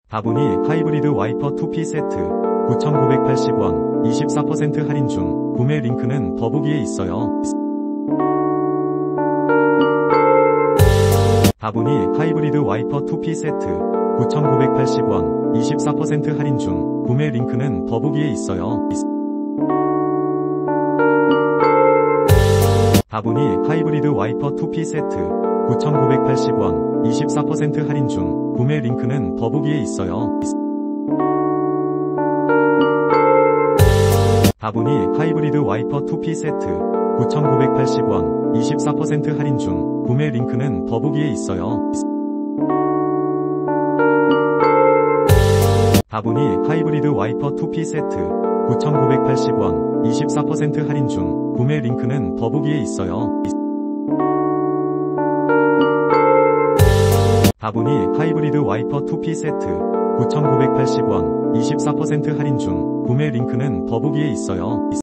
다보니 하이브리드 와이퍼 2P 세트 9,980원 24% 할인 중. 구매 링크는 더보기에 있어요. 다보니 하이브리드 와이퍼 2P 세트 9,980원 24% 할인 중. 구매 링크는 더보기에 있어요. 다보니 하이브리드 와이퍼 2P 세트 9,980원 24% 할인 중. 구매 링크는 더보기에 있어요. 다보니 하이브리드 와이퍼 2P 세트 9,980원 24% 할인 중. 구매 링크는 더보기에 있어요. 다보니 하이브리드 와이퍼 2P 세트 9,980원 24% 할인 중. 구매 링크는 더보기에 있어요. 다보니 하이브리드 와이퍼 2P 세트 9,980원 24% 할인 중. 구매 링크는 더보기에 있어요.